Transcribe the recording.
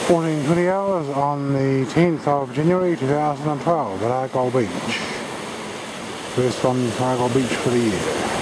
14:20 hours on the 10th of January 2012 at Argyle Beach. First on Argyle Beach for the year.